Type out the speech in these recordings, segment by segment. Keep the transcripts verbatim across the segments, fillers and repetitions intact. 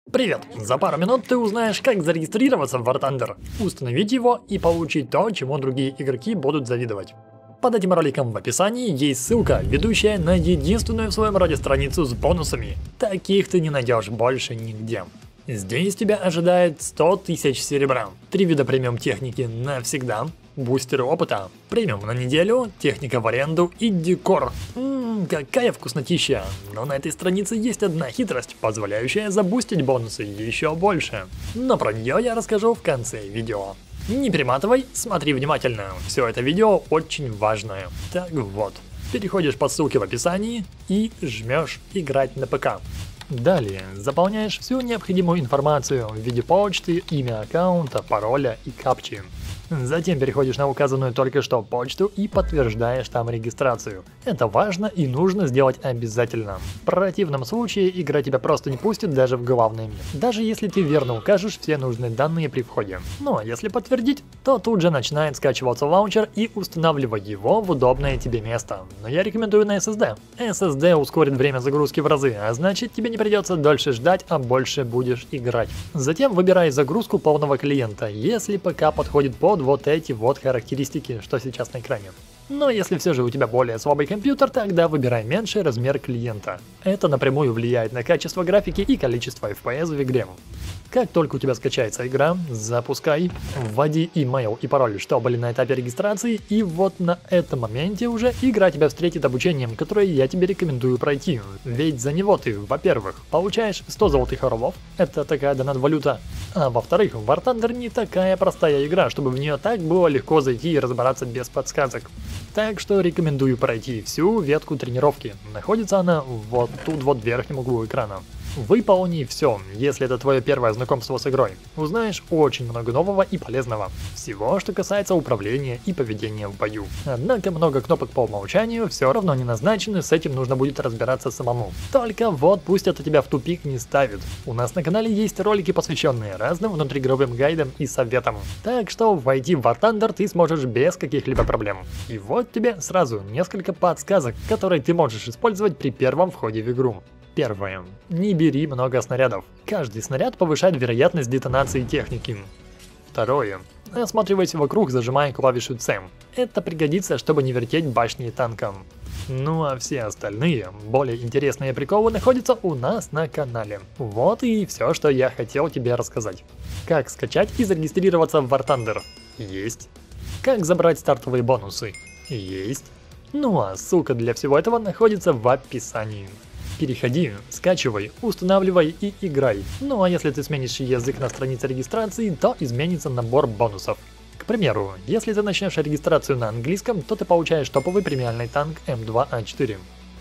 Привет! За пару минут ты узнаешь, как зарегистрироваться в War Thunder, установить его и получить то, чему другие игроки будут завидовать. Под этим роликом в описании есть ссылка, ведущая на единственную в своем роде страницу с бонусами. Таких ты не найдешь больше нигде. Здесь тебя ожидает сто тысяч серебра, три вида премиум техники навсегда, бустеры опыта, премиум на неделю, техника в аренду и декор. Ммм, какая вкуснотища! Но на этой странице есть одна хитрость, позволяющая забустить бонусы еще больше. Но про нее я расскажу в конце видео. Не перематывай, смотри внимательно, все это видео очень важное. Так вот, переходишь по ссылке в описании и жмешь «Играть на ПК». Далее заполняешь всю необходимую информацию в виде почты, имя аккаунта, пароля и капчи. Затем переходишь на указанную только что почту и подтверждаешь там регистрацию. Это важно и нужно сделать обязательно. В противном случае игра тебя просто не пустит даже в главное меню. Даже если ты верно укажешь все нужные данные при входе. Ну а если подтвердить, то тут же начинает скачиваться лаунчер и устанавливай его в удобное тебе место. Но я рекомендую на эс эс ди. эс эс ди ускорит время загрузки в разы, а значит тебе не придется дольше ждать, а больше будешь играть. Затем выбирай загрузку полного клиента, если ПК подходит под вот эти вот характеристики, что сейчас на экране. Но если все же у тебя более слабый компьютер, тогда выбирай меньший размер клиента. Это напрямую влияет на качество графики и количество эф пи эс в игре. Как только у тебя скачается игра, запускай, вводи имейл и пароль, что были на этапе регистрации, и вот на этом моменте уже игра тебя встретит обучением, которое я тебе рекомендую пройти. Ведь за него ты, во-первых, получаешь сто золотых орлов, это такая донат-валюта, а во-вторых, War Thunder не такая простая игра, чтобы в нее так было легко зайти и разобраться без подсказок. Так что рекомендую пройти всю ветку тренировки. Находится она вот тут вот в верхнем углу экрана. Выполни все, если это твое первое знакомство с игрой. Узнаешь очень много нового и полезного. Всего, что касается управления и поведения в бою. Однако много кнопок по умолчанию все равно не назначены, с этим нужно будет разбираться самому. Только вот пусть это тебя в тупик не ставит. У нас на канале есть ролики, посвященные разным внутриигровым гайдам и советам. Так что войти в War Thunder ты сможешь без каких-либо проблем. И вот тебе сразу несколько подсказок, которые ты можешь использовать при первом входе в игру. Первое. Не бери много снарядов. Каждый снаряд повышает вероятность детонации техники. Второе. Осматривайся вокруг, зажимая клавишу С. Это пригодится, чтобы не вертеть башни танком. Ну а все остальные, более интересные приколы находятся у нас на канале. Вот и все, что я хотел тебе рассказать. Как скачать и зарегистрироваться в War Thunder? Есть. Как забрать стартовые бонусы? Есть. Ну а ссылка для всего этого находится в описании. Переходи, скачивай, устанавливай и играй. Ну а если ты сменишь язык на странице регистрации, то изменится набор бонусов. К примеру, если ты начнешь регистрацию на английском, то ты получаешь топовый премиальный танк эм два а четыре.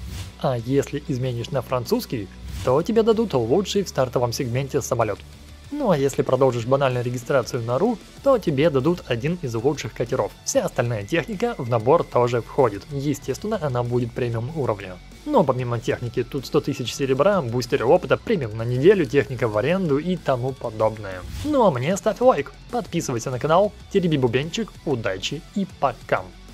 А если изменишь на французский, то тебе дадут лучший в стартовом сегменте самолет. Ну а если продолжишь банальную регистрацию на ру, то тебе дадут один из лучших катеров. Вся остальная техника в набор тоже входит. Естественно, она будет премиум уровня. Но помимо техники тут сто тысяч серебра, бустеры опыта, премиум на неделю, техника в аренду и тому подобное. Ну а мне ставь лайк, подписывайся на канал, тереби бубенчик, удачи и пока!